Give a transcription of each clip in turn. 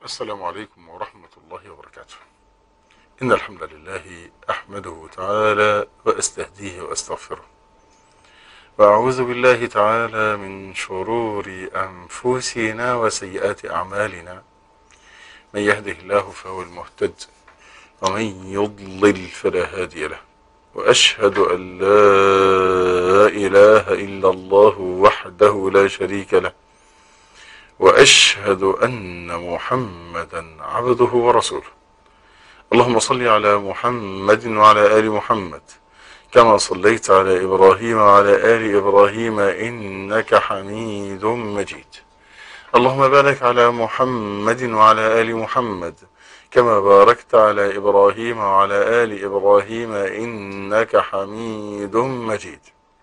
السلام عليكم ورحمة الله وبركاته. إن الحمد لله أحمده تعالى وأستهديه وأستغفره، وأعوذ بالله تعالى من شرور أنفسنا وسيئات أعمالنا. من يهده الله فهو المهتد، ومن يضلل فلا هادي له. وأشهد أن لا إله إلا الله وحده لا شريك له، وأشهد أن محمدا عبده ورسوله. اللهم صل على محمد وعلى آل محمد كما صليت على إبراهيم وعلى آل إبراهيم إنك حميد مجيد. اللهم بارك على محمد وعلى آل محمد كما باركت على إبراهيم وعلى آل إبراهيم إنك حميد مجيد.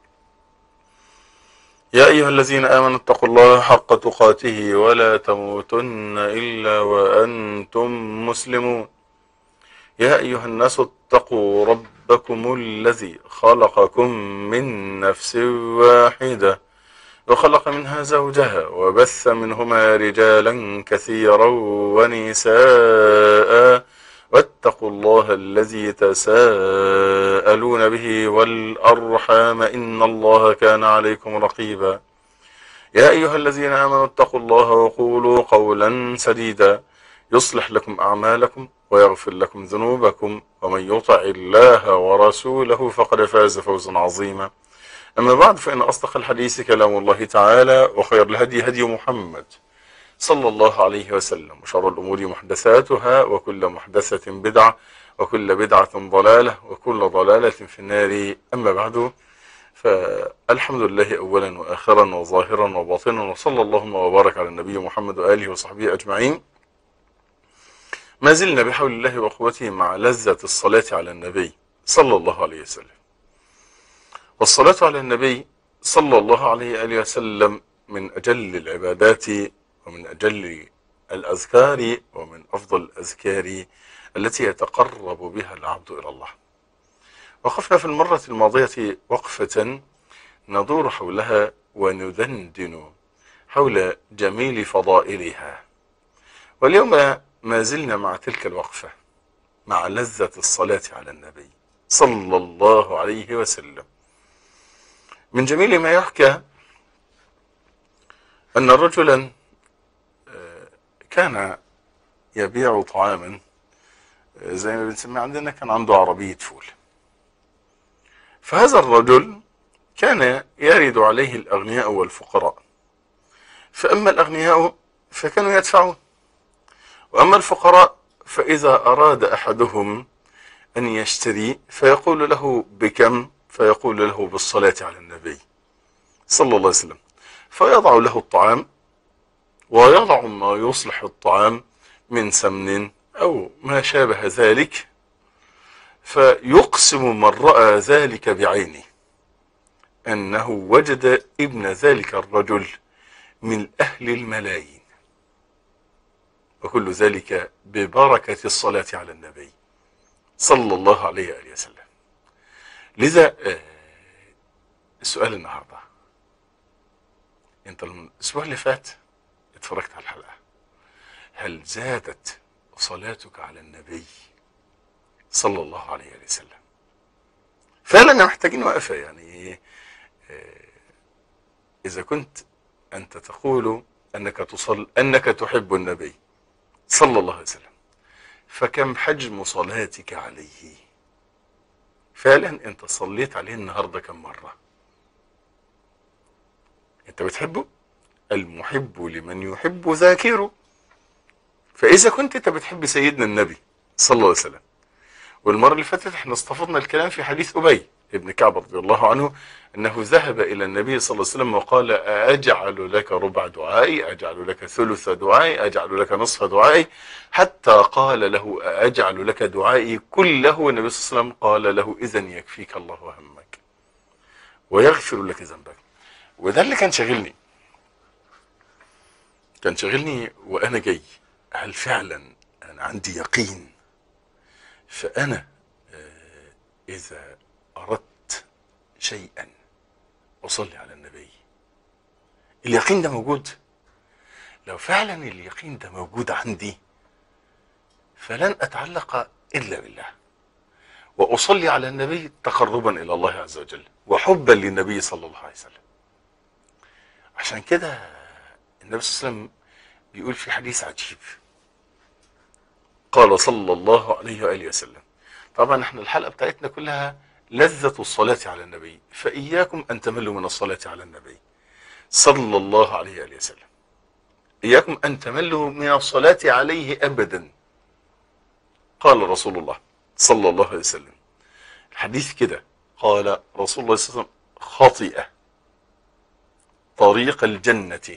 يا أيها الذين آمنوا اتقوا الله حق تقاته ولا تموتن إلا وأنتم مسلمون. يا أيها الناس اتقوا ربكم الذي خلقكم من نفس واحدة، وخلق منها زوجها، وبث منهما رجالا كثيرا ونساء، واتقوا الله الذي تساءلون به والأرحام إن الله كان عليكم رقيبا. يا أيها الذين آمنوا اتقوا الله وقولوا قولا سديدا يصلح لكم أعمالكم ويغفر لكم ذنوبكم، ومن يطع الله ورسوله فقد فاز فوزا عظيما. أما بعد، فإن أصدق الحديث كلام الله تعالى، وخير الهدي هدي محمد صلى الله عليه وسلم، وشر الأمور محدثاتها، وكل محدثة بدعة، وكل بدعة ضلالة، وكل ضلالة في النار. أما بعد، فالحمد لله أولا وآخرا وظاهرا وباطنا، وصلى اللهم وبارك على النبي محمد وآله وصحبه أجمعين. ما زلنا بحول الله وقوته مع لذة الصلاة على النبي صلى الله عليه وسلم. والصلاة على النبي صلى الله عليه وآله وسلم من أجل العبادات، ومن أجل الأذكار، ومن أفضل الأذكار التي يتقرب بها العبد إلى الله. وقفنا في المرة الماضية وقفة ندور حولها وندندن حول جميل فضائلها، واليوم ما زلنا مع تلك الوقفة، مع لذة الصلاة على النبي صلى الله عليه وسلم. من جميل ما يحكى أن رجلا كان يبيع طعاما، زي ما بنسميه عندنا، كان عنده عربية فول. فهذا الرجل كان يرد عليه الأغنياء والفقراء، فأما الأغنياء فكانوا يدفعون، وأما الفقراء فإذا أراد أحدهم أن يشتري فيقول له بكم؟ فيقول له بالصلاة على النبي صلى الله عليه وسلم، فيضع له الطعام، ويضع ما يصلح الطعام من سمن أو ما شابه ذلك، فيقسم من رأى ذلك بعينه أنه وجد ابن ذلك الرجل من أهل الملايين، وكل ذلك ببركة الصلاة على النبي صلى الله عليه وآله وسلم. لذا السؤال النهاردة، انت الاسبوع اللي فات اتفرجت على الحلقة، هل زادت صلاتك على النبي صلى الله عليه وآله وسلم؟ فعلا محتاجين وقفة. يعني إذا كنت أنت تقول أنك تحب النبي صلى الله عليه وسلم، فكم حجم صلاتك عليه؟ فعلا أنت صليت عليه النهاردة كم مرة؟ أنت بتحبه؟ المحب لمن يحب ذاكره. فإذا كنت أنت بتحب سيدنا النبي صلى الله عليه وسلم، والمرة اللي فاتت احنا استفضنا الكلام في حديث أبي ابن كعب رضي الله عنه، أنه ذهب إلى النبي صلى الله عليه وسلم وقال: أجعل لك ربع دعائي، أجعل لك ثلث دعائي، أجعل لك نصف دعائي، حتى قال له: أجعل لك دعائي كله. والنبي صلى الله عليه وسلم قال له: إذن يكفيك الله همك ويغفر لك ذنبك. وده اللي كان شاغلني وأنا جاي، هل فعلا أنا عندي يقين؟ فأنا إذا أردت شيئا أصلي على النبي. اليقين ده موجود. لو فعلا اليقين ده موجود عندي، فلن أتعلق إلا بالله، وأصلي على النبي تقربا إلى الله عز وجل وحبا للنبي صلى الله عليه وسلم. عشان كده النبي صلى الله عليه وسلم بيقول في حديث عجيب، قال صلى الله عليه وآله وسلم، طبعا احنا الحلقة بتاعتنا كلها لذة الصلاة على النبي، فإياكم أن تملوا من الصلاة على النبي صلى الله عليه وآله وسلم، إياكم أن تملوا من الصلاة عليه أبدا. قال رسول الله صلى الله عليه وسلم الحديث كده، قال رسول الله صلى الله عليه وسلم: خطئ طريق الجنة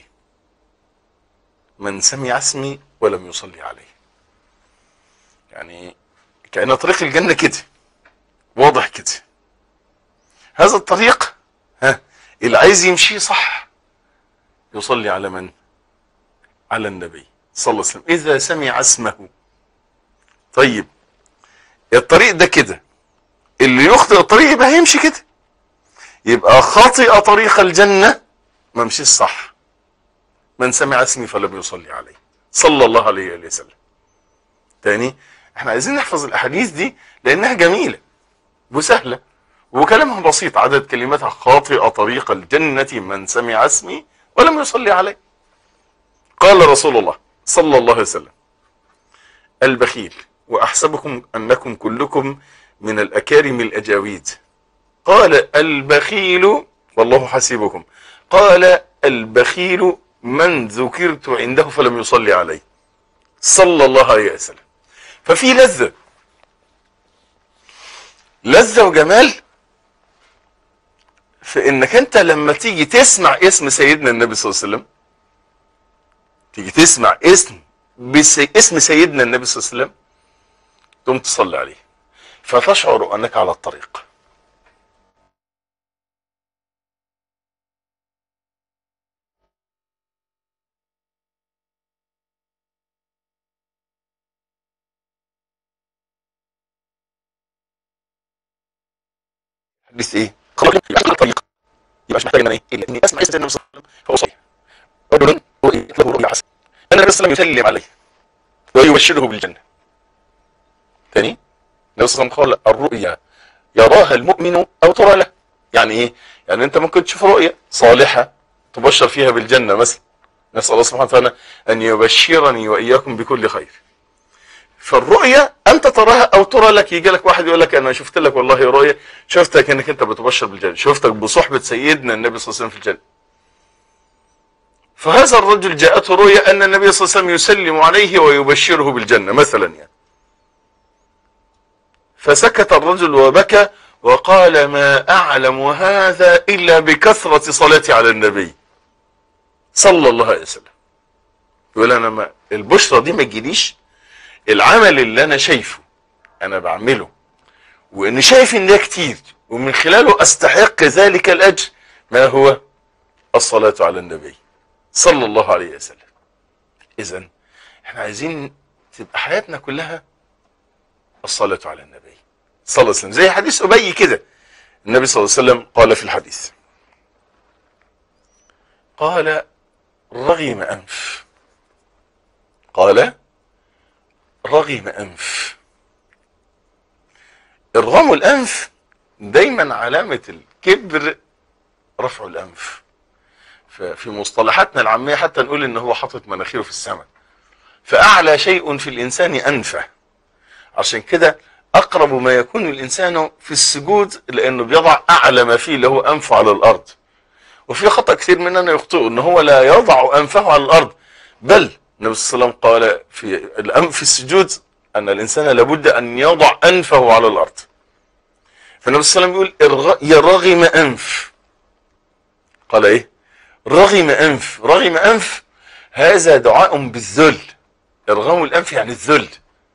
من سمع اسمي ولم يصلي عليه. يعني كأن طريق الجنة كده واضح كده، هذا الطريق اللي عايز يمشيه صح يصلي على من؟ على النبي صلى الله عليه وسلم إذا سمع اسمه. طيب الطريق ده كده، اللي يخطئ الطريق يبقى هيمشي كده، يبقى خاطئ طريق الجنة ما مشيش صح، من سمع اسمي فلم يصلي عليه صلى الله عليه وسلم. تاني، احنا عايزين نحفظ الاحاديث دي لانها جميلة وسهلة وكلامها بسيط، عدد كلماتها: خاطئ طريق الجنة من سمع اسمي ولم يصلي عليه. قال رسول الله صلى الله عليه وسلم: البخيل، واحسبكم انكم كلكم من الاكارم الاجاويد. قال: البخيل والله حسيبكم. قال: البخيل من ذكرت عنده فلم يصلي عليه صلى الله عليه وسلم. ففي لذة وجمال في انك انت لما تيجي تسمع اسم سيدنا النبي صلى الله عليه وسلم، تيجي تسمع اسم سيدنا النبي صلى الله عليه وسلم، تقوم تصلي عليه فتشعر انك على الطريق. حديث ايه؟ خلاص يبقى على الطريق، يبقى مش محتاج ان انا اني اسمع اسم النبي صلى الله عليه وسلم فاصلي. رجل رؤيت له رؤيا حسنه، النبي صلى الله عليه وسلم يسلم عليه ويبشره بالجنه. ثاني، النبي صلى الله عليه وسلم قال: الرؤيا يراها المؤمن او ترى له. يعني ايه؟ يعني انت ممكن تشوف رؤيا صالحه تبشر فيها بالجنه مثلا، نسال الله سبحانه وتعالى ان يبشرني واياكم بكل خير. فالرؤيا انت تراها او ترى لك، يجي لك واحد يقول لك: انا شفت لك والله رؤيا، شفتك انك انت بتبشر بالجنه، شفتك بصحبه سيدنا النبي صلى الله عليه وسلم في الجنه. فهذا الرجل جاءته رؤيا ان النبي صلى الله عليه وسلم يسلم عليه ويبشره بالجنه مثلا يعني. فسكت الرجل وبكى وقال: ما اعلم هذا الا بكثره صلاتي على النبي صلى الله عليه وسلم. يقول: انا ما البشرى دي ما تجيليش، العمل اللي انا شايفه انا بعمله واني شايف ان ده كتير ومن خلاله استحق ذلك الاجر، ما هو؟ الصلاة على النبي صلى الله عليه وسلم. اذا احنا عايزين تبقى حياتنا كلها الصلاة على النبي صلى الله عليه وسلم، زي حديث ابي كده. النبي صلى الله عليه وسلم قال في الحديث، قال: رغم انف. قال: رغم انف. ارغام الانف دايما علامة الكبر رفع الانف. في مصطلحاتنا العامية حتى نقول ان هو حاطط مناخيره في السماء، فاعلى شيء في الانسان انفه. عشان كده اقرب ما يكون الانسان في السجود لانه بيضع اعلى ما فيه اللي هو انفه على الارض. وفي خطأ كثير مننا يخطئ ان هو لا يضع انفه على الارض، بل النبي صلى الله عليه وسلم قال في الانف في السجود ان الانسان لابد ان يضع انفه على الارض. فالنبي صلى الله عليه وسلم يقول: يا رغم انف. قال ايه؟ رغم انف. رغم انف هذا دعاء بالذل. ارغام الانف يعني الذل.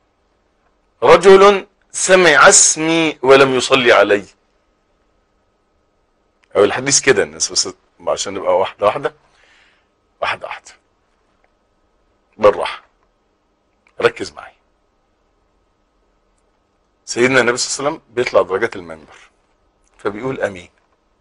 رجل سمع اسمي ولم يصلي علي. او الحديث كده الناس، بس عشان نبقى واحده واحده واحده واحده بالراحه، ركز معي. سيدنا النبي صلى الله عليه وسلم بيطلع درجات المنبر فبيقول: امين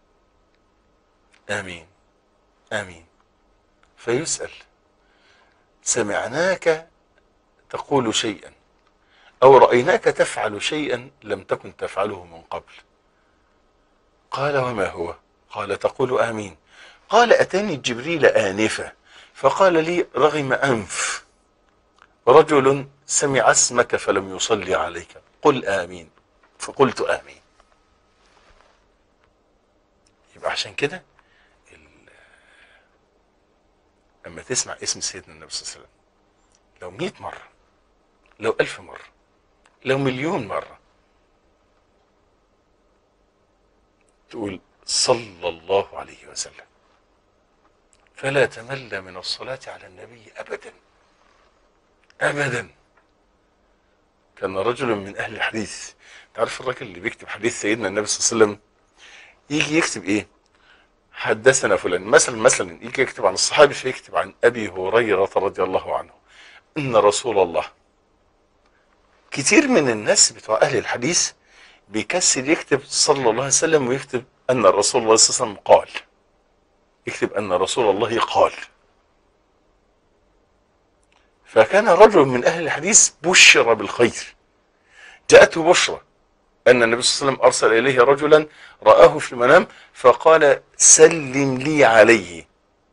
امين امين. فيسأل: سمعناك تقول شيئا أو رأيناك تفعل شيئا لم تكن تفعله من قبل. قال وما هو؟ قال تقول آمين. قال أتاني جبريل آنفة فقال لي رغم أنف رجل سمع اسمك فلم يصلي عليك، قل آمين. فقلت آمين. يبقى عشان كده لما تسمع اسم سيدنا النبي صلى الله عليه وسلم لو 100 مرة، لو 1000 مرة، لو مليون مرة، تقول صلى الله عليه وسلم، فلا تمل من الصلاة على النبي أبدا أبدا. كان رجل من أهل الحديث، تعرف الرجل اللي بيكتب حديث سيدنا النبي صلى الله عليه وسلم يجي يكتب إيه؟ حدثنا فلان، مثلا يجي يكتب عن الصحابي فيكتب عن أبي هريرة رضي الله عنه إن رسول الله. كتير من الناس بتوع أهل الحديث بيكسر يكتب صلى الله عليه وسلم ويكتب أن رسول الله صلى الله عليه وسلم قال، يكتب أن رسول الله قال. فكان رجل من أهل الحديث بشر بالخير، جاءته بشرى أن النبي صلى الله عليه وسلم أرسل إليه رجلا رآه في المنام فقال سلم لي عليه.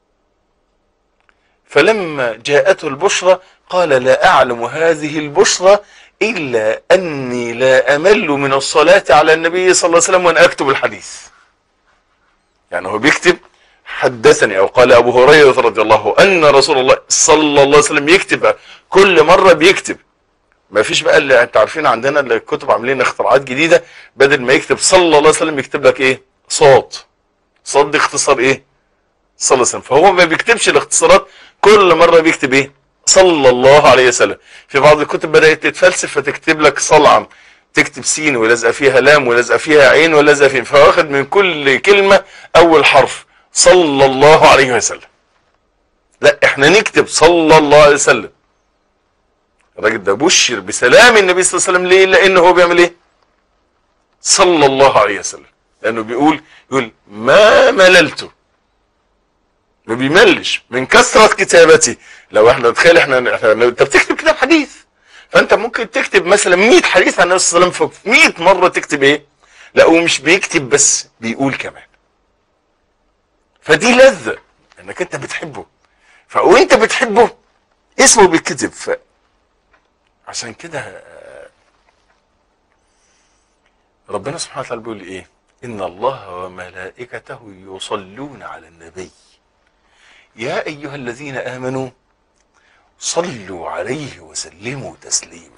فلما جاءته البشرى قال لا أعلم هذه البشرى إلا أني لا أمل من الصلاة على النبي صلى الله عليه وسلم وأنا أكتب الحديث. يعني هو بيكتب حدثني أو قال أبو هريرة رضي الله أن رسول الله صلى الله عليه وسلم، يكتب كل مرة بيكتب. ما فيش بقى اللي انت عارفين عندنا اللي الكتب عاملين اختراعات جديدة، بدل ما يكتب صلى الله عليه وسلم يكتب لك ايه؟ صاد. صاد دي اختصار ايه؟ صلى الله عليه وسلم. فهو ما بيكتبش الاختصارات، كل مرة بيكتب ايه؟ صلى الله عليه وسلم. في بعض الكتب بدأت تتفلسف فتكتب لك صلعم، تكتب سين ولازقه فيها لام ولازقه فيها عين ولازقه فيها، فواخد من كل كلمة أول حرف صلى الله عليه وسلم. لا احنا نكتب صلى الله عليه وسلم. الراجل ده بشر بسلام النبي صلى الله عليه وسلم. ليه؟ لأنه هو بيعمل ايه؟ صلى الله عليه وسلم. لأنه بيقول ما مللت، ما بيملش من كثرة كتابتي. لو احنا نتخيل انت بتكتب كتاب حديث، فانت ممكن تكتب مثلا 100 حديث عن النبي صلى الله عليه وسلم، في 100 مرة تكتب ايه؟ لا ومش بيكتب بس، بيقول كمان. فدي لذة انك انت بتحبه، وانت بتحبه اسمه بيتكتب. عشان كده ربنا سبحانه وتعالى بيقول ايه؟ ان الله وملائكته يصلون على النبي يا ايها الذين امنوا صلوا عليه وسلموا تسليما.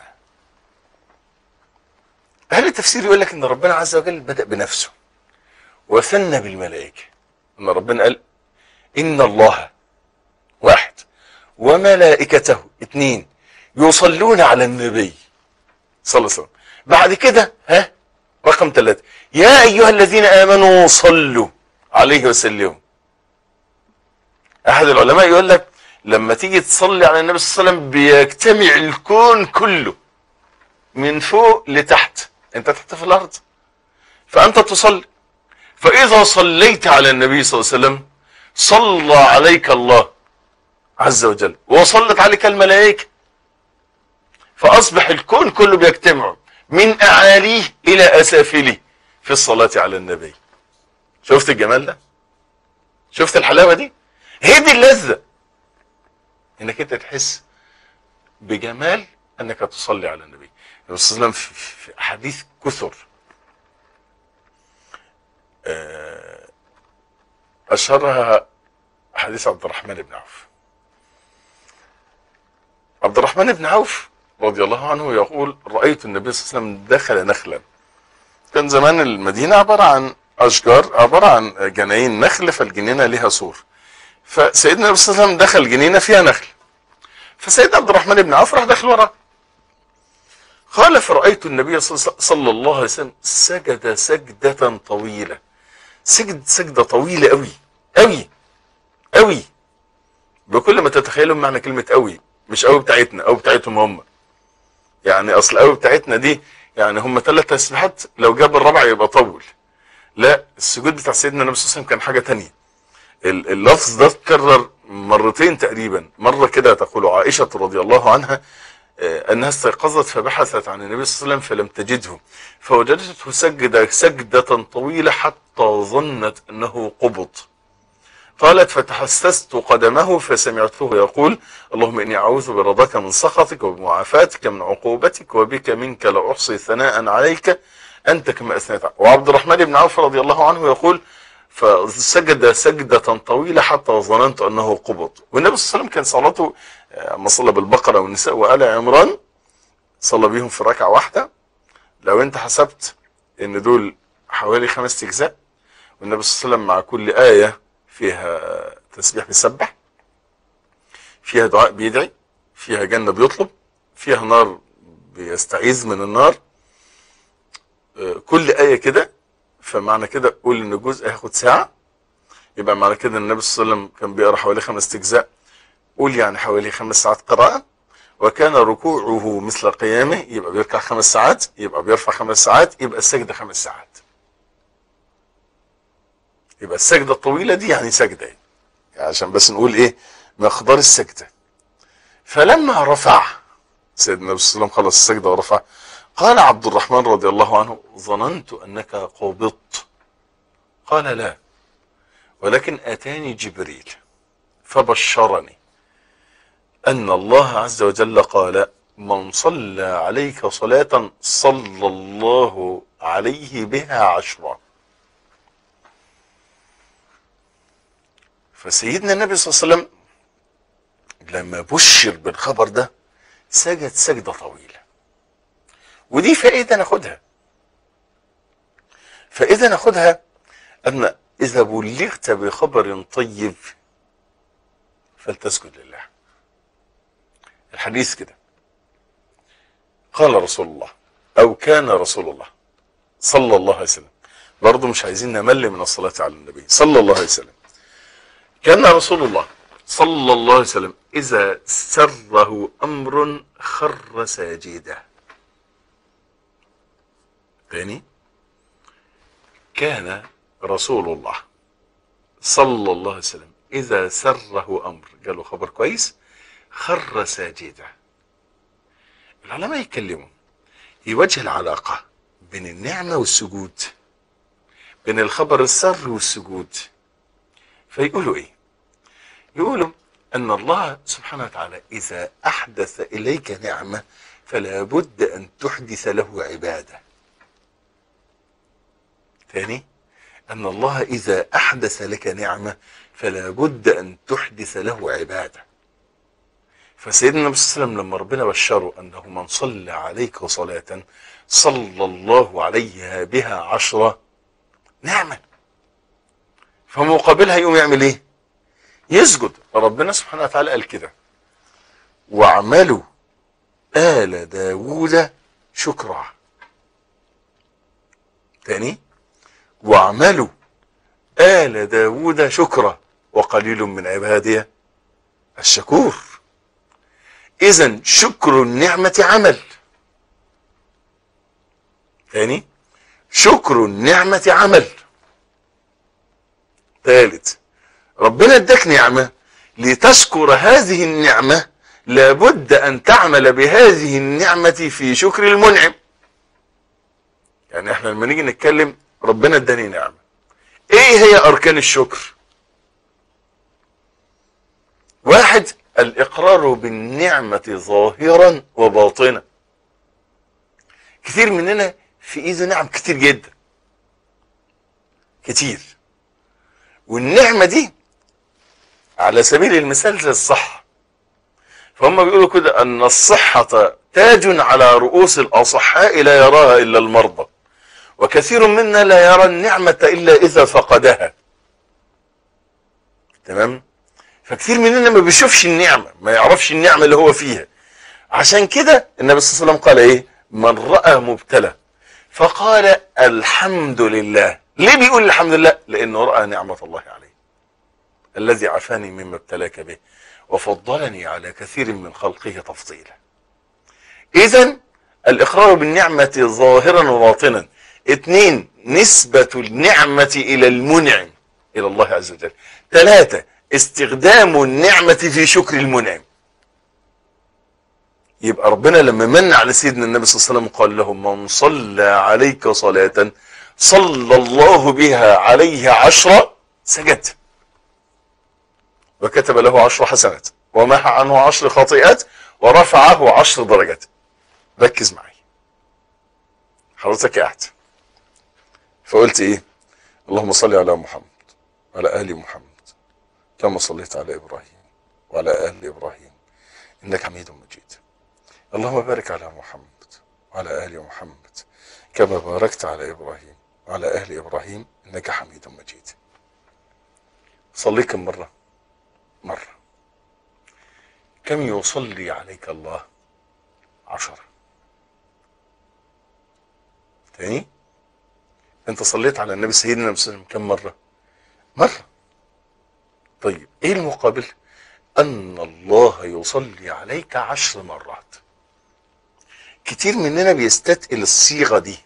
اهل التفسير يقول لك ان ربنا عز وجل بدأ بنفسه وثنى بالملائكة. ان ربنا قال ان الله واحد وملائكته اثنين يصلون على النبي صلى الله عليه وسلم. بعد كده رقم 3 يا ايها الذين امنوا صلوا عليه وسلموا. احد العلماء يقول لك لما تيجي تصلي على النبي صلى الله عليه وسلم بيجتمع الكون كله من فوق لتحت، انت تحت في الارض فانت تصلي. فاذا صليت على النبي صلى الله عليه وسلم صلى عليك الله عز وجل وصلت عليك الملائكة، فاصبح الكون كله بيجتمع من اعاليه الى اسافله في الصلاة على النبي. شفت الجمال ده؟ شفت الحلاوة دي؟ هي دي اللذة، انك انت تحس بجمال انك تصلي على النبي صلى الله عليه وسلم. في احاديث كثر اشهرها حديث عبد الرحمن بن عوف. عبد الرحمن بن عوف رضي الله عنه يقول رأيت النبي صلى الله عليه وسلم دخل نخلا. كان زمان المدينة عبارة عن أشجار، عبارة عن جناين نخل، فالجنينة لها سور. فسيدنا النبي صلى الله عليه وسلم دخل جنينة فيها نخل، فسيدنا عبد الرحمن بن عوف راح داخل وراه. قال فرأيت النبي صلى الله عليه وسلم سجد سجدة طويلة. سجدة طويلة قوي قوي قوي، بكل ما تتخيلوا معنى كلمة قوي. مش قوي بتاعتنا، قوي بتاعتهم هم. يعني اصل قوي بتاعتنا دي يعني هم 3 تسبيحات، لو جاب الرابع يبقى طول. لا، السجود بتاع سيدنا النبي صلى الله عليه وسلم كان حاجة تانية. اللفظ ده اتكرر مرتين تقريبا. مرة كده تقول عائشة رضي الله عنها أنها استيقظت فبحثت عن النبي صلى الله عليه وسلم فلم تجده، فوجدته سجدة طويلة حتى ظنت أنه قبض. قالت فتحسست قدمه فسمعته يقول اللهم إني أعوذ برضاك من سخطك وبمعافاتك من عقوبتك وبك منك لا أحصي ثناء عليك أنت كما أثنيت. وعبد الرحمن بن عوف رضي الله عنه يقول فسجد سجدة طويلة حتى ظننت أنه قبض. والنبي صلى الله عليه وسلم كان صلاته ما صلى بالبقرة والنساء وآل عمران صلى بيهم في ركعة واحدة. لو أنت حسبت إن دول حوالي 5 أجزاء، والنبي صلى الله عليه وسلم مع كل آية فيها تسبيح بيسبح، فيها دعاء بيدعي، فيها جنة بيطلب، فيها نار بيستعيذ من النار، كل آية كده. فمعنى كده قول إن الجزء هياخد ساعة، يبقى معنى كده النبي صلى الله عليه وسلم كان بيقرأ حوالي 5 أجزاء، قول يعني حوالي 5 ساعات قراءة. وكان ركوعه مثل قيامه، يبقى بيركع 5 ساعات، يبقى بيرفع 5 ساعات، يبقى السجدة 5 ساعات. يبقى السجدة الطويلة دي يعني سجدة، يعني عشان بس نقول ايه مقدار السجدة. فلما رفع سيدنا النبي صلى الله عليه وسلم خلص السجدة ورفع، قال عبد الرحمن رضي الله عنه ظننت أنك قبضت. قال لا، ولكن أتاني جبريل فبشرني أن الله عز وجل قال من صلى عليك صلاة صلى الله عليه بها 10. فسيدنا النبي صلى الله عليه وسلم لما بشر بالخبر ده سجد سجدة طويلة. ودي فائدة ناخدها، أن إذا بلغت بخبر طيب فلتسجد لله. الحديث كده قال رسول الله أو كان رسول الله صلى الله عليه وسلم، برضو مش عايزين نمل من الصلاة على النبي صلى الله عليه وسلم. كان رسول الله صلى الله عليه وسلم إذا سره أمر خر ساجدا. تاني، كان رسول الله صلى الله عليه وسلم إذا سره أمر، قالوا خبر كويس، خر ساجدا. العلماء يتكلموا في وجه العلاقة بين النعمة والسجود، بين الخبر السر والسجود. فيقولوا ايه؟ يقولوا ان الله سبحانه وتعالى اذا احدث اليك نعمة فلا بد ان تحدث له عبادة. ثاني، ان الله اذا احدث لك نعمة فلا بد ان تحدث له عبادة. فسيدنا النبي صلى الله عليه وسلم لما ربنا بشره انه من صلى عليك صلاة صلى الله عليها بها 10 نعمة، فمقابلها يقوم يعمل ايه؟ يسجد. ربنا سبحانه وتعالى قال كده واعملوا آل داود شكرا. تاني، واعملوا آل داود شكرا وقليل من عبادي الشكور. إذن شكر النعمة عمل. تاني، شكر النعمة عمل. ثالث، ربنا اداك نعمة، لتشكر هذه النعمة لابد أن تعمل بهذه النعمة في شكر المنعم. يعني احنا لما نيجي نتكلم ربنا اداني نعمة، ايه هي أركان الشكر؟ 1، الإقرار بالنعمة ظاهرا وباطنا. كثير مننا في ايده نعم كتير جدا، كتير، والنعمة دي على سبيل المثال زي الصحة. فهم بيقولوا كده أن الصحة تاج على رؤوس الأصحاء لا يراها إلا المرضى، وكثير منا لا يرى النعمة إلا إذا فقدها. تمام؟ فكثير مننا ما بيشوفش النعمة، ما يعرفش النعمة اللي هو فيها. عشان كده النبي صلى الله عليه وسلم قال إيه؟ من رأى مبتلى فقال الحمد لله. ليه بيقول الحمد لله؟ لأنه رأى نعمة الله عليه، الذي عافاني مما ابتلاك به وفضلني على كثير من خلقه تفضيلا. إذن الإقرار بالنعمة ظاهرا وباطنا. 2، نسبة النعمة إلى المنعم، إلى الله عز وجل. 3، استخدام النعمة في شكر المنعم. يبقى ربنا لما من على سيدنا النبي صلى الله عليه وسلم قال له من صلى عليك صلاة صلى الله بها عليه 10 سجد وكتب له 10 حسنات ومحى عنه 10 خطيئات ورفعه 10 درجات. ركز معي، حضرتك قاعد فقلت ايه؟ اللهم صل على محمد وعلى آل محمد كما صليت على إبراهيم وعلى آل إبراهيم إنك حميد مجيد. اللهم بارك على محمد وعلى آل محمد كما باركت على إبراهيم وعلى آل إبراهيم إنك حميد مجيد. صلي كم مرة؟ مرة. كم يصلي عليك الله؟ 10. تاني، انت صليت على النبي سيدنا النبي صلى الله عليه وسلم كم مرة؟ مرة. طيب ايه المقابل؟ ان الله يصلي عليك 10 مرات. كتير مننا بيستثقل الصيغة دي،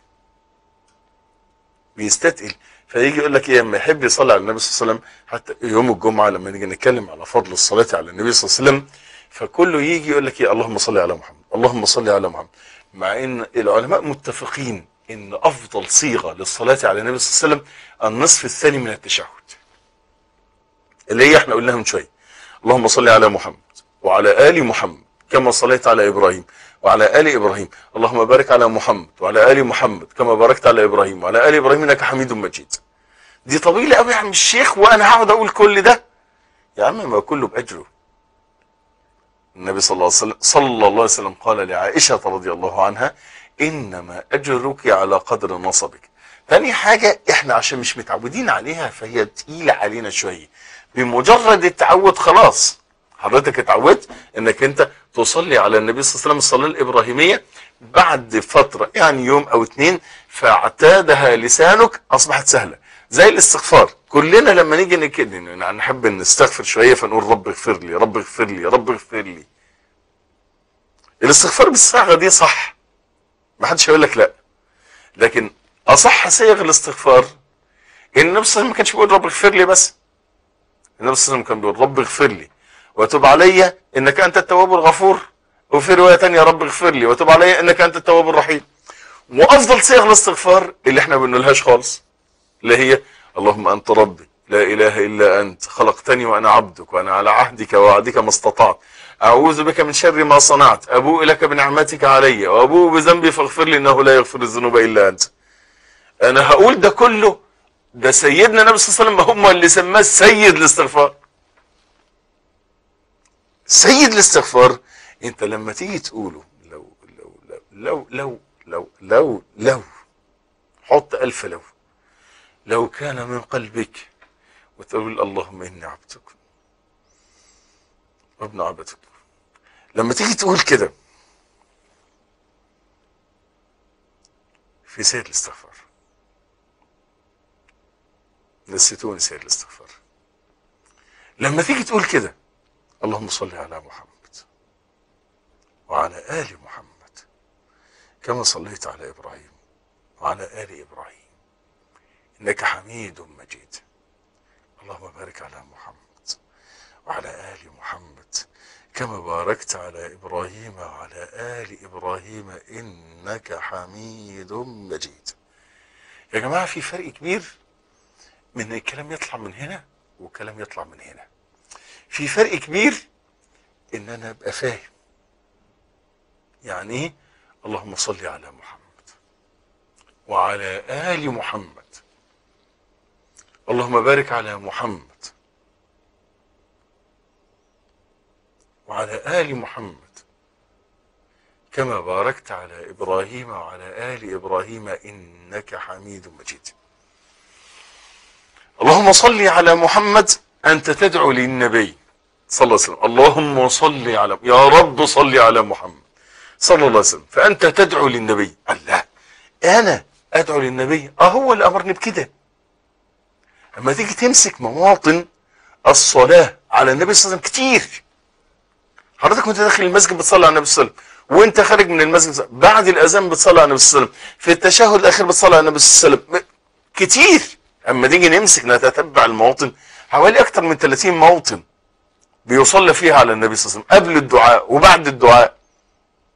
بيستثقل، فيجي يقول لك ايه لما يحب يصلي على النبي صلى الله عليه وسلم. حتى يوم الجمعة لما نيجي نتكلم على فضل الصلاة على النبي صلى الله عليه وسلم فكله يجي يقول لك ايه اللهم صل على محمد اللهم صل على محمد، مع ان العلماء متفقين ان افضل صيغة للصلاة على النبي صلى الله عليه وسلم النصف الثاني من التشهد، اللي هي احنا قلناها من شويه. اللهم صل على محمد وعلى آل محمد كما صليت على إبراهيم وعلى آل إبراهيم اللهم بارك على محمد وعلى آل محمد كما باركت على إبراهيم وعلى آل إبراهيم إنك حميد مجيد. دي طويلة قوي يا عم الشيخ وانا هقعد اقول كل ده؟ يا عم ما كله بأجره. النبي صلى الله عليه وسلم قال لعائشة رضي الله عنها انما اجرك على قدر نصبك. تاني حاجة احنا عشان مش متعودين عليها فهي تقيلة علينا شوية، بمجرد التعود خلاص حضرتك اتعودت انك انت تصلي على النبي صلى الله عليه وسلم الصلاة الإبراهيمية بعد فترة يعني يوم او 2 فاعتادها لسانك اصبحت سهلة. زي الاستغفار، كلنا لما نيجي نحب نستغفر شوية فنقول رب اغفر لي رب اغفر لي رب اغفر لي. الاستغفار بالصيغة دي صح، ما حدش هيقول لك لا، لكن اصح صيغ الاستغفار ان النبي صلى الله عليه وسلم ما كانش بيقول رب اغفر لي بس، النبي صلى الله عليه وسلم كان بيقول رب اغفر لي وتب علي انك انت التواب الغفور، وفي رواية تانية رب اغفر لي وتب علي انك انت التواب الرحيم. وافضل صيغ الاستغفار اللي احنا ما بنقولهاش خالص اللي هي اللهم انت ربي لا اله الا انت خلقتني وانا عبدك وانا على عهدك ووعدك ما استطعت اعوذ بك من شر ما صنعت ابوء لك بنعمتك علي وابوء بذنبي فاغفر لي انه لا يغفر الذنوب الا انت. انا هقول ده كله، ده سيدنا النبي صلى الله عليه وسلم هم اللي سماه سيد الاستغفار. سيد الاستغفار انت لما تيجي تقوله لو حط 1000 لو كان من قلبك وتقول اللهم اني عبدك وابن عبدك، لما تيجي تقول كده في سيد الاستغفار. نسيتوني سيد الاستغفار. لما تيجي تقول كده اللهم صل على محمد وعلى آل محمد كما صليت على إبراهيم وعلى آل إبراهيم إنك حميد مجيد. اللهم بارك على محمد وعلى آل محمد كما باركت على إبراهيم وعلى آل إبراهيم إنك حميد مجيد. يا جماعة في فرق كبير من الكلام يطلع من هنا والكلام يطلع من هنا. في فرق كبير ان انا ابقى فاهم يعني ايه اللهم صل على محمد وعلى آل محمد اللهم بارك على محمد وعلى آل محمد كما باركت على إبراهيم وعلى آل إبراهيم إنك حميد مجيد. اللهم صل على محمد أنت تدعو للنبي صلى الله عليه وسلم اللهم صل على يا رب صل على محمد صلى الله عليه وسلم، فأنت تدعو للنبي. الله، أنا أدعو للنبي؟ هو اللي أمرني بكده. أما تيجي تمسك مواطن الصلاة على النبي صلى الله عليه وسلم كتير. حضرتك وانت داخل المسجد بتصلي على النبي صلى الله عليه وسلم، وانت خارج من المسجد بعد الأذان بتصلي على النبي صلى الله عليه وسلم، في التشهد الأخير بتصلي على النبي صلى الله عليه وسلم كتير. أما نيجي نمسك نتتبع المواطن حوالي أكتر من 30 موطن بيصلي فيها على النبي صلى الله عليه وسلم قبل الدعاء وبعد الدعاء.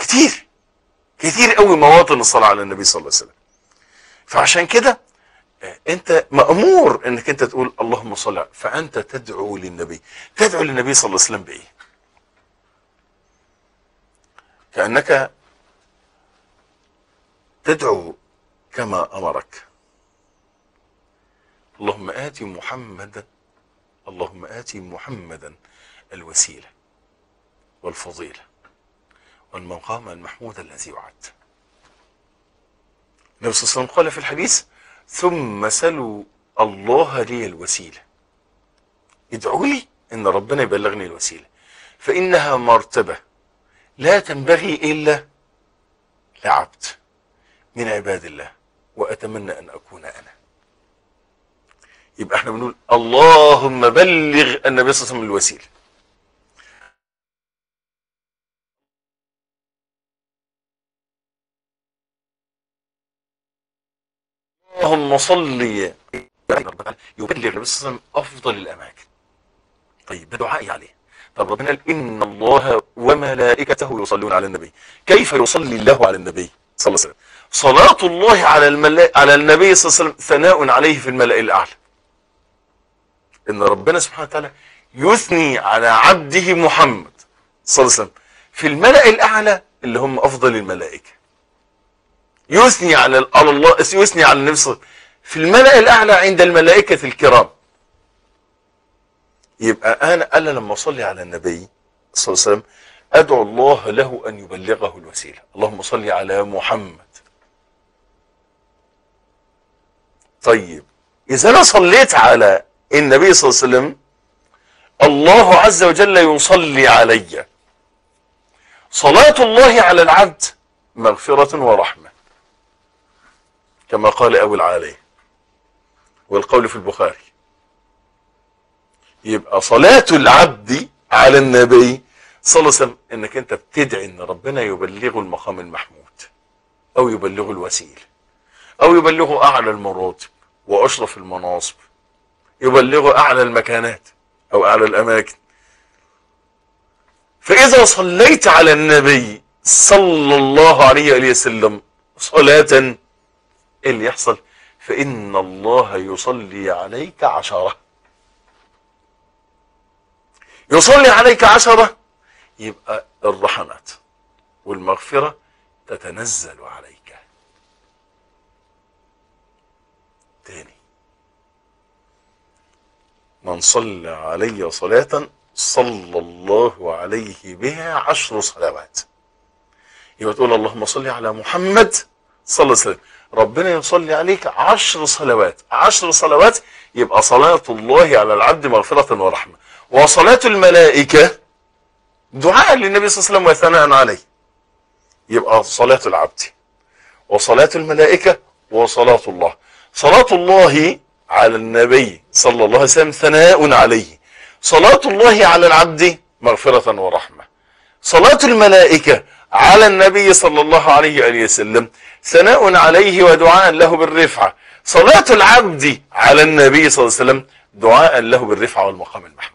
كتير كتير قوي مواطن الصلاة على النبي صلى الله عليه وسلم. فعشان كده انت مأمور انك انت تقول اللهم صل، فانت تدعو للنبي. تدعو للنبي صلى الله عليه وسلم بايه؟ كأنك تدعو كما امرك. اللهم آت محمدا، اللهم آت محمدا الوسيلة والفضيلة والمقام المحمود الذي وعدت. النبي صلى الله عليه وسلم قال في الحديث: ثم سلوا الله لي الوسيلة. ادعوا لي ان ربنا يبلغني الوسيلة، فإنها مرتبة لا تنبغي إلا لعبد من عباد الله، وأتمنى أن أكون أنا. يبقى احنا بنقول اللهم بلغ النبي صلى الله عليه وسلم الوسيلة. اللهم صل، يبلغ النبي صلى الله عليه وسلم أفضل الأماكن. طيب ده دعائي عليه. طب ربنا قال: إن الله وملائكته يصلون على النبي. كيف يصلي الله على النبي صلى الله عليه وسلم؟ صلاة الله على النبي صلى الله عليه وسلم ثناء عليه في الملأ الأعلى. إن ربنا سبحانه وتعالى يثني على عبده محمد صلى الله عليه وسلم في الملأ الأعلى اللي هم أفضل الملائكة. يثني على الله، يثني على النبي صلى الله عليه وسلم في الملأ الأعلى عند الملائكة الكرام. يبقى أنا لما أصلي على النبي صلى الله عليه وسلم أدعو الله له أن يبلغه الوسيلة. اللهم صل على محمد. طيب إذا أنا صليت على النبي صلى الله عليه وسلم، الله عز وجل يصلي علي. صلاة الله على العبد مغفرة ورحمة، كما قال أبو العالي، والقول في البخاري. يبقى صلاة العبد على النبي صلى الله عليه وسلم انك انت بتدعي ان ربنا يبلغه المقام المحمود، او يبلغه الوسيل، او يبلغه اعلى المراتب واشرف المناصب، يبلغه اعلى المكانات او اعلى الاماكن. فاذا صليت على النبي صلى الله عليه وسلم صلاة، اللي يحصل فان الله يصلي عليك 10. يصلي عليك 10، يبقى الرحمات والمغفرة تتنزل عليك. تاني: من صلى علي صلاة صلى الله عليه بها 10 صلوات. يبقى تقول اللهم صل على محمد صلى الله عليه وسلم، ربنا يصلي عليك 10 صلوات. 10 صلوات يبقى صلاة الله على العبد مغفرة ورحمة، وصلاة الملائكة دعاء للنبي صلى الله عليه وسلم وثناء عليه. يبقى صلاة العبد وصلاة الملائكة وصلاة الله. صلاة الله على النبي صلى الله عليه وسلم ثناء عليه، صلاة الله على العبد مغفرة ورحمة، صلاة الملائكة على النبي صلى الله عليه وسلم ثناء عليه ودعاء له بالرفعة، صلاة العبد على النبي صلى الله عليه وسلم دعاء له بالرفعة والمقام المحمود.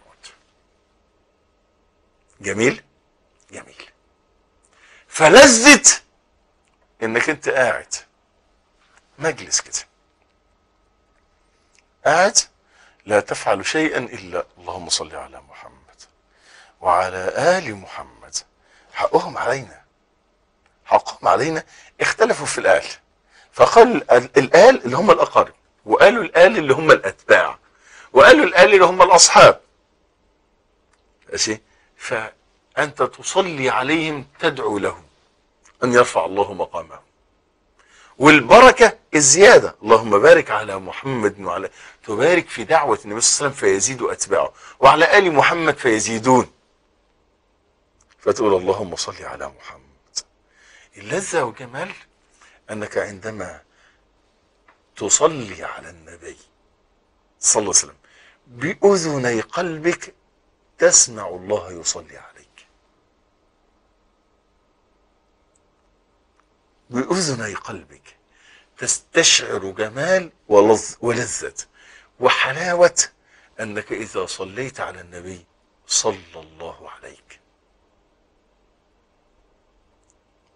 جميل جميل. فلذت انك انت قاعد مجلس كده، قاعد لا تفعل شيئا الا اللهم صل على محمد وعلى آل محمد. حقهم علينا، حقهم علينا. اختلفوا في الآل، فقال الآل اللي هم الأقارب، وقالوا الآل اللي هم الأتباع، وقالوا الآل اللي هم الأصحاب. ماشي؟ فأنت تصلي عليهم، تدعو لهم أن يرفع الله مقامهم، والبركة الزيادة. اللهم بارك على محمد وعلى، تبارك في دعوة النبي صلى الله عليه وسلم فيزيد أتباعه، وعلى آل محمد فيزيدون. فتقول اللهم صل على محمد. اللذة وجمال أنك عندما تصلي على النبي صلى الله عليه وسلم بأذني قلبك تسمع الله يصلي عليك. بأذني قلبك تستشعر جمال ولذة وحلاوة أنك إذا صليت على النبي صلى الله عليك.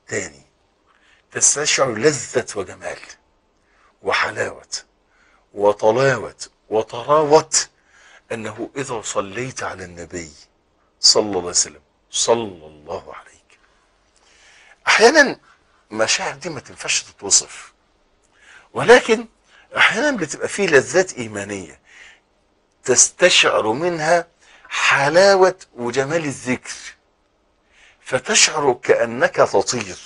تاني تستشعر لذة وجمال وحلاوة وطلاوة وطراوة أنه إذا صليت على النبي صلى الله عليه وسلم صلى الله عليك. أحيانا مشاعر دي ما تنفعش تتوصف، ولكن أحيانا بتبقى فيه لذات إيمانية تستشعر منها حلاوة وجمال الذكر، فتشعر كأنك تطير.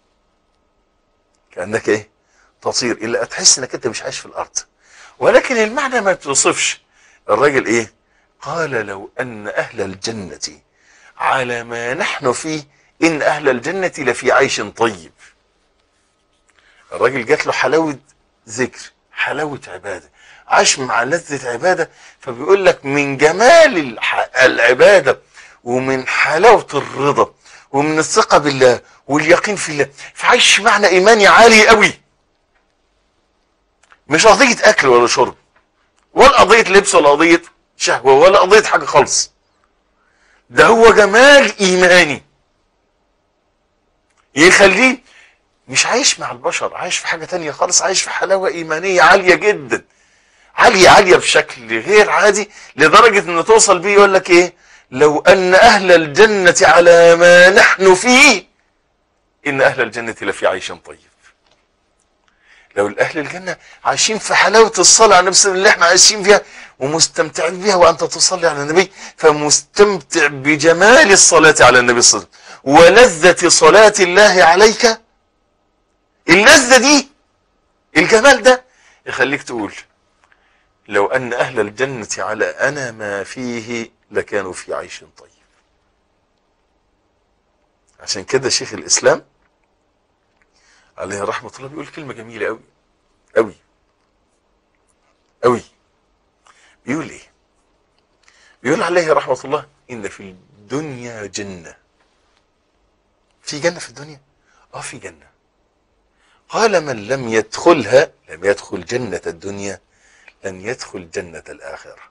كأنك إيه؟ تطير، إلا تحس إنك أنت مش عايش في الأرض، ولكن المعنى ما توصفش. الراجل إيه؟ قال لو أن أهل الجنة على ما نحن فيه إن أهل الجنة لفي عيش طيب. الراجل جات له حلاوة ذكر، حلاوة عبادة، عاش مع لذة عبادة، فبيقول لك من جمال العبادة ومن حلاوة الرضا ومن الثقة بالله واليقين في الله، فعايش معنى إيماني عالي قوي. مش قضية أكل ولا شرب ولا قضية لبس ولا قضية شهوة ولا قضية حاجة خالص، ده هو جمال إيماني يخليه مش عايش مع البشر، عايش في حاجة تانية خالص، عايش في حلاوة إيمانية عالية جدا، عالية بشكل غير عادي، لدرجة إن توصل بيه يقول لك إيه؟ لو أن أهل الجنة على ما نحن فيه إن أهل الجنة لفي عيش طيب. لو أهل الجنة عايشين في حلاوة الصلاة على نفس اللي احنا عايشين فيها ومستمتعين بها، وأنت تصلي على النبي فمستمتع بجمال الصلاة على النبي صلى الله عليه وسلم ولذة صلاة الله عليك، اللذة دي الجمال ده يخليك تقول لو أن أهل الجنة على أنا ما فيه لكانوا في عيش طيب. عشان كده شيخ الإسلام عليه رحمة الله بيقول كلمة جميلة أوي أوي أوي. بيقول إيه؟ بيقول عليه رحمة الله إن في الدنيا جنة. في جنة في الدنيا؟ في جنة. قال من لم يدخلها لم يدخل جنة الدنيا لن يدخل جنة الآخرة.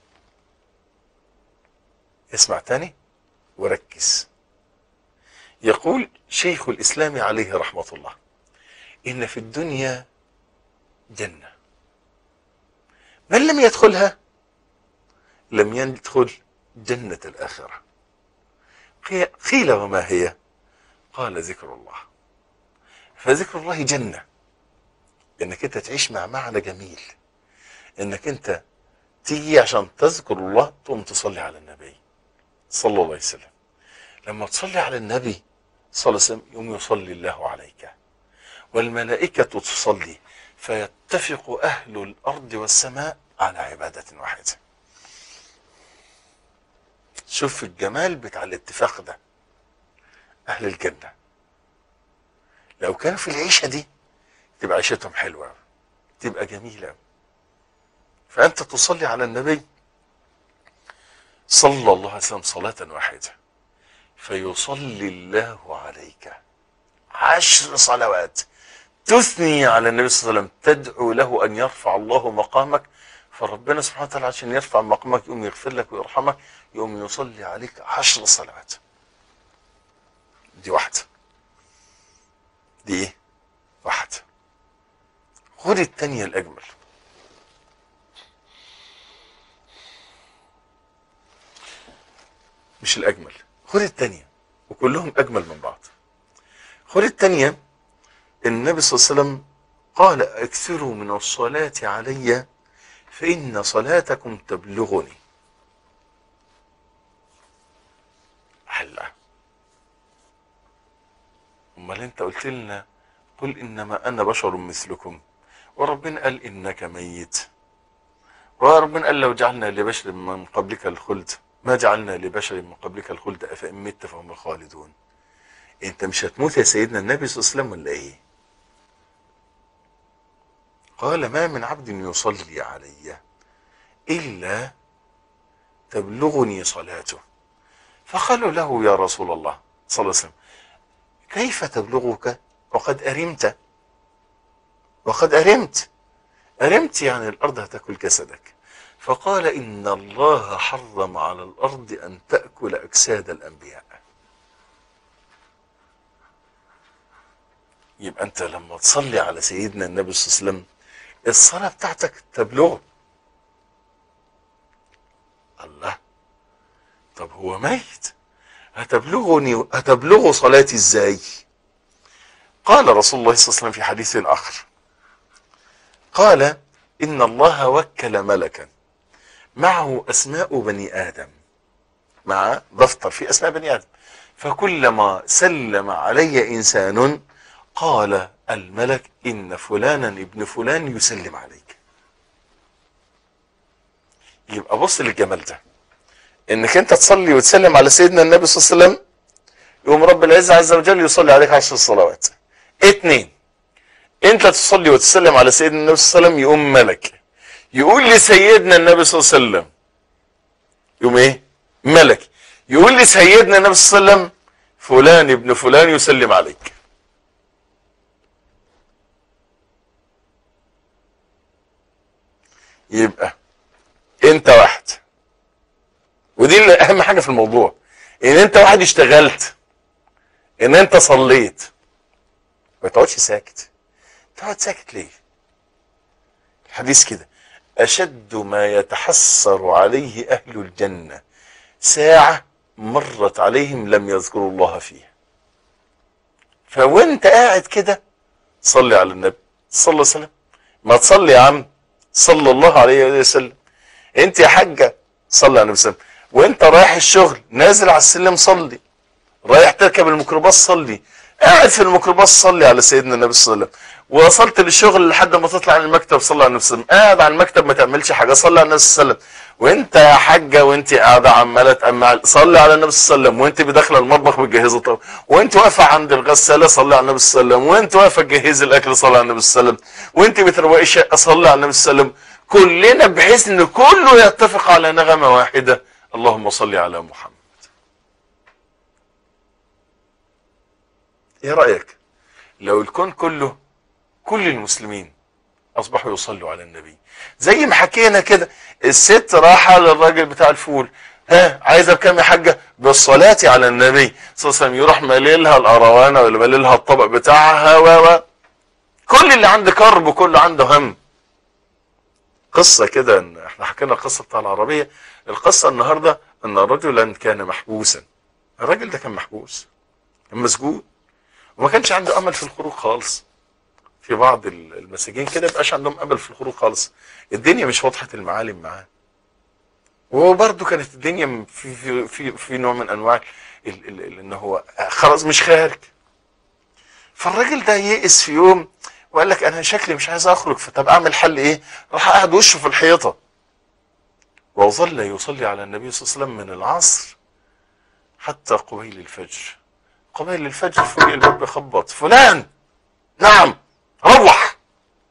اسمع تاني وركز. يقول شيخ الإسلام عليه رحمة الله إن في الدنيا جنة، من لم يدخلها لم يدخل جنة الآخرة. قيل وما هي؟ قال ذكر الله. فذكر الله جنة، إنك أنت تعيش مع معنى جميل، إنك أنت تيجي عشان تذكر الله تقوم تصلي على النبي صلى الله عليه وسلم. لما تصلي على النبي صلى الله عليه وسلم يوم يصلي الله عليك والملائكة تصلي، فيتفق أهل الأرض والسماء على عبادة واحدة. شوف الجمال بتاع الاتفاق ده. أهل الجنة لو كانوا في العيشة دي تبقى عيشتهم حلوة، تبقى جميلة، فأنت تصلي على النبي صلى الله عليه وسلم صلاة واحدة فيصلي الله عليك 10 صلوات تثني على النبي صلى الله عليه وسلم، تدعو له أن يرفع الله مقامك، فربنا سبحانه وتعالى عشان يرفع مقامك يقوم يغفر لك ويرحمك، يقوم يصلي عليك 10 صلوات. دي واحدة. دي ايه؟ واحدة. خد التانية الأجمل. مش الأجمل، خد التانية، وكلهم أجمل من بعض. خد التانية. النبي صلى الله عليه وسلم قال اكثروا من الصلاة علي فإن صلاتكم تبلغني. حلقة. امال انت قلت لنا قل انما انا بشر مثلكم، وربنا قال انك ميت، وربنا قال لو جعلنا لبشر من قبلك الخلد ما جعلنا لبشر من قبلك الخلد افان مت فهم الخالدون. انت مش هتموت يا سيدنا النبي صلى الله عليه وسلم ولا ايه؟ قال ما من عبد يصلي علي الا تبلغني صلاته. فقالوا له يا رسول الله صلى الله عليه وسلم كيف تبلغك وقد أرمت؟ وقد أرمت يعني الأرض هتأكل جسدك. فقال إن الله حرم على الأرض أن تأكل أجساد الأنبياء. يبقى انت لما تصلي على سيدنا النبي صلى الله عليه وسلم الصلاة بتاعتك تبلغه. الله، طب هو ميت، هتبلغه صلاتي ازاي؟ قال رسول الله صلى الله عليه وسلم في حديث آخر، قال إن الله وكل ملكا معه أسماء بني آدم، مع دفتر في أسماء بني آدم، فكلما سلم علي إنسان قال الملك إن فلانا ابن فلان يسلم عليك. يبقى بص للجمال ده، انك انت تصلي وتسلم على سيدنا النبي صلى الله عليه وسلم، يقوم رب العزة عز وجل يصلي عليك 10 صلوات. 2، انت تصلي وتسلم على سيدنا النبي صلى الله عليه وسلم، يقوم ملك يقول لسيدنا النبي صلى الله عليه وسلم، يقوم ايه؟ ملك يقول لسيدنا النبي صلى الله عليه وسلم فلان ابن فلان يسلم عليك. يبقى انت واحد، ودي اللي اهم حاجة في الموضوع، ان انت واحد اشتغلت، ان انت صليت، ما تقعدش ساكت. تقعد ساكت ليه؟ الحديث كده، اشد ما يتحسر عليه اهل الجنة ساعة مرت عليهم لم يذكروا الله فيها. فوانت قاعد كده صلي على النبي صلى الله عليه وسلم. ما تصلي يا عم صلى الله عليه وسلم. انت يا حاجة صلي على النبي صلى الله عليه وسلم. وانت رايح الشغل نازل على السلم صلي، رايح تركب الميكروباص صلي، قاعد في الميكروباص صلي على سيدنا النبي صلى الله عليه وسلم. وصلت للشغل لحد ما تطلع من المكتب صلي على النبي صلى الله عليه وسلم. قاعد على المكتب ما تعملش حاجه صلي على النبي صلى الله عليه وسلم. وانت يا حاجه وانت قاعده عماله تأمل صلي على النبي صلى الله عليه وسلم. وانت بداخله المطبخ بتجهزي طبق، وانت واقفه عند الغساله صلي على النبي صلى الله عليه وسلم. وانت واقفه تجهزي الاكل صلي على النبي صلى الله عليه وسلم. وانت بتروقي الشقه صلي على النبي صلى الله عليه وسلم. كلنا بحيث ان كله يتفق على نغمه واحده، اللهم صل على محمد. ايه رايك لو الكون كله، كل المسلمين اصبحوا يصلوا على النبي؟ زي ما حكينا كده، الست راحه للراجل بتاع الفول، ها عايزه بكام يا حاجه؟ بالصلاه على النبي صلى الله عليه وسلم. يروح ماللها القروانه ولا ماللها الطبق بتاعها و كل اللي عنده كرب وكله عنده هم. قصه كده، احنا حكينا القصه بتاع العربيه. القصه النهارده ان رجلا كان محبوسا. الراجل ده كان محبوس، كان مسجون، وما كانش عنده امل في الخروج خالص. في بعض المساجين كده مبقاش عندهم امل في الخروج خالص، الدنيا مش واضحه المعالم معاه. وبرده كانت الدنيا في نوع من انواع ان هو خلاص مش خارج. فالراجل ده يئس في يوم وقال لك انا شكلي مش عايز اخرج، فطب اعمل حل ايه؟ راح قاعد وشه في الحيطه وظل يصلي على النبي صلى الله عليه وسلم من العصر حتى قبيل الفجر. قبيل الفجر فوق الباب بيخبط، فلان، نعم، روح.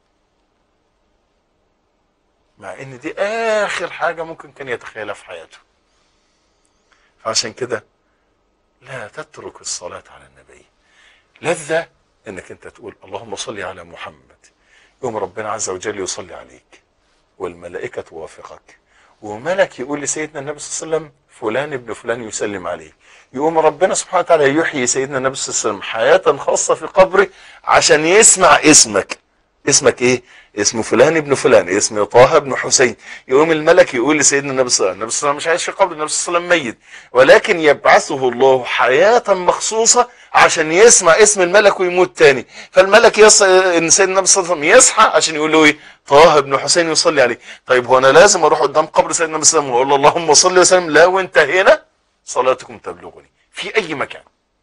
مع ان دي اخر حاجة ممكن كان يتخيلها في حياته. فعشان كده لا تترك الصلاة على النبي. لذة انك انت تقول اللهم صل على محمد، يوم ربنا عز وجل يصلي عليك والملائكة توافقك، وملك يقول لسيدنا النبي صلى الله عليه وسلم فلان ابن فلان يسلم عليه. يقوم ربنا سبحانه وتعالى يحيي سيدنا النبي صلى الله عليه وسلم حياة خاصة في قبره عشان يسمع اسمك. اسمك ايه؟ اسمه فلان ابن فلان، اسمه طه ابن حسين. يقوم الملك يقول لسيدنا النبي صلى الله عليه وسلم، النبي صلى الله عليه وسلم مش عايش في قبر، النبي صلى الله عليه وسلم ميت، ولكن يبعثه الله حياة مخصوصة عشان يسمع اسم الملك ويموت تاني. فالملك ان سيدنا النبي صلى الله عليه وسلم يصحى عشان يقول له ايه؟ طه ابن حسين يصلي عليه. طيب هو انا لازم اروح قدام قبر سيدنا النبي صلى الله عليه وسلم واقول له اللهم صل وسلم؟ لا، وانت هنا صلاتكم تبلغني في اي مكان.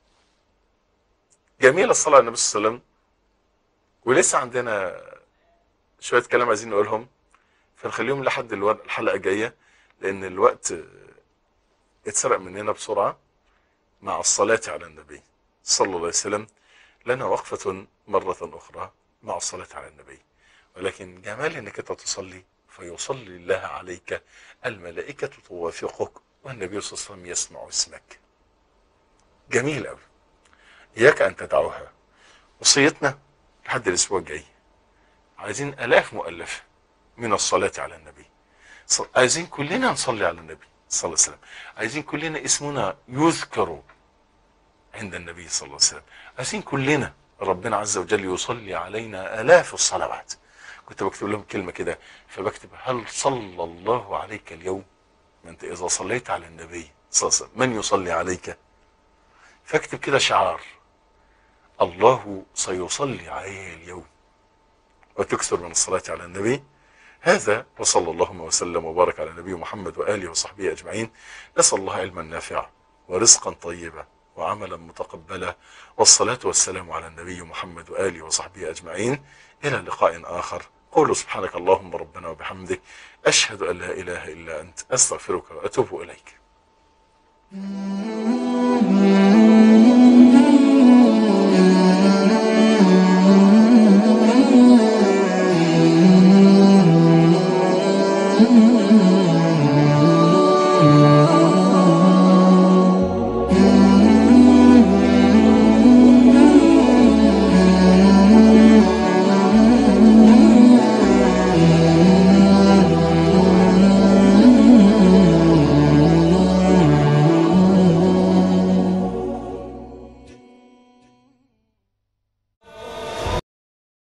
جميلة الصلاة على النبي صلى الله عليه وسلم. ولسه عندنا شوية كلام عايزين نقولهم، فنخليهم لحد الحلقة الجاية، لأن الوقت اتسرق مننا بسرعة. مع الصلاة على النبي صلى الله عليه وسلم لنا وقفة مرة أخرى مع الصلاة على النبي. ولكن جمال أنك أنت تصلي فيصلي الله عليك، الملائكة توافقك، والنبي صلى الله عليه وسلم يسمع اسمك. جميل أوي. إياك أن تدعوها. وصيتنا لحد الأسبوع الجاي، عايزين آلاف مؤلفة من الصلاة على النبي. عايزين كلنا نصلي على النبي صلى الله عليه وسلم. عايزين كلنا اسمنا يذكر عند النبي صلى الله عليه وسلم. عايزين كلنا ربنا عز وجل يصلي علينا آلاف الصلوات. كنت بكتب لهم كلمة كده، فبكتب: هل صلى الله عليك اليوم؟ ما انت اذا صليت على النبي صلى الله عليه وسلم من يصلي عليك؟ فاكتب كده شعار: الله سيصلي عليه اليوم، وتكثر من الصلاة على النبي. هذا، وصلى اللهم وسلم وبارك على نبي محمد وآله وصحبه أجمعين. نسأل الله علما نافعا ورزقا طيبا وعملا متقبلا، والصلاة والسلام على النبي محمد وآله وصحبه أجمعين. إلى لقاء آخر. قولوا سبحانك اللهم ربنا وبحمدك، أشهد أن لا إله إلا أنت، أستغفرك وأتوب إليك.